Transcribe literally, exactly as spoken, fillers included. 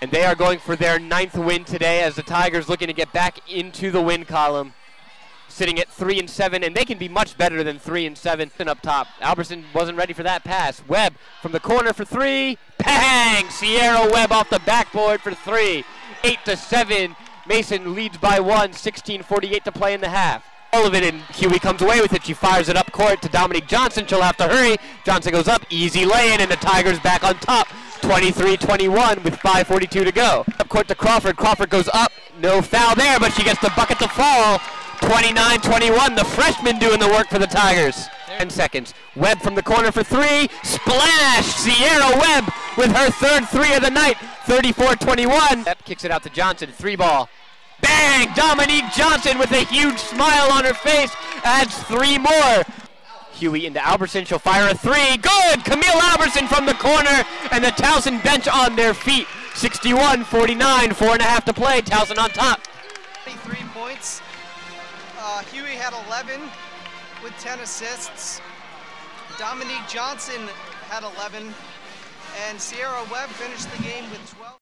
And they are going for their ninth win today as the Tigers looking to get back into the win column, sitting at three and seven, and they can be much better than three and seven. And up top, Albertson wasn't ready for that pass. Webb from the corner for three. Bang! Sierra Webb off the backboard for three. Eight to seven. Mason leads by one. sixteen forty-eight to play in the half. All of it, and Huey comes away with it. She fires it up court to Dominique Johnson. She'll have to hurry. Johnson goes up, easy lay-in, and the Tigers back on top. twenty-three twenty-one with five forty-two to go. Up court to Crawford. Crawford goes up. No foul there, but she gets the bucket to fall. twenty-nine twenty-one. The freshman doing the work for the Tigers. ten seconds. Webb from the corner for three. Splash! Sierra Webb with her third three of the night. thirty-four twenty-one. Webb kicks it out to Johnson. Three ball. Bang! Dominique Johnson with a huge smile on her face adds three more. Huey into Albertson. She'll fire a three. Good! Camille Albertson from the corner, and the Towson bench on their feet. sixty-one forty-nine. Four and a half to play. Towson on top. twenty-three points. Uh, Huey had eleven with ten assists. Dominique Johnson had eleven, and Sierra Webb finished the game with twelve.